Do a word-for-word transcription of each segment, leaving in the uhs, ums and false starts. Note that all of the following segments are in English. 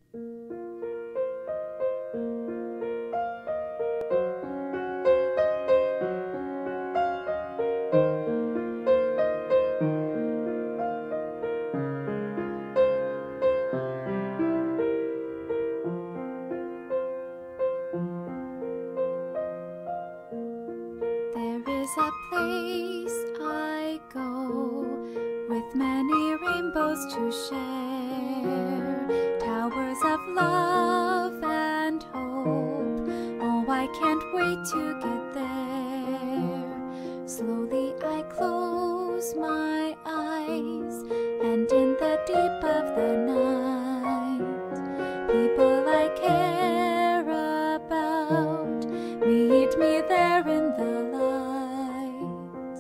There is a place I go with many rainbows to share, towers of love and hope. Oh, I can't wait to get there. Slowly I close my eyes, and in the deep of the night, people I care about meet me there in the light.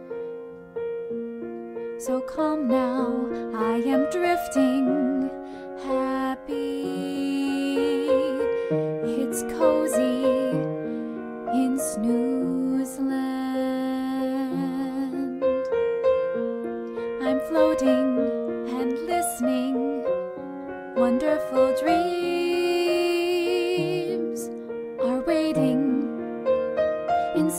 So calm now, I am drifting, happy. It's cozy in Snoozeland. I'm floating and listening, wonderful dreams are waiting in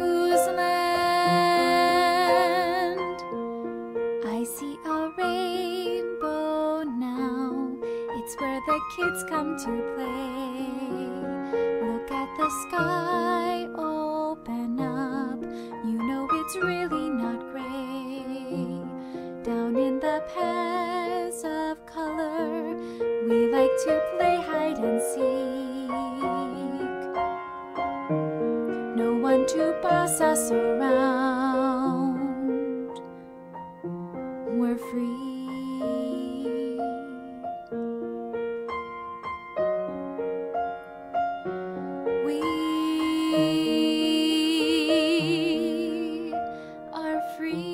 Snoozeland. I see a rainbow now, it's where the kids come to play. Look at the sky open up, you know it's really not gray. Down in the paths of color, we like to play hide and seek. No one to boss us around, we're free. We are free.